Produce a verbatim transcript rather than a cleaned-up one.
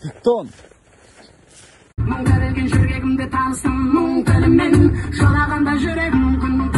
Тектон. Мың тәрелген жүрегімде таныстым мұң тілімен, жылағанда жүрегім күн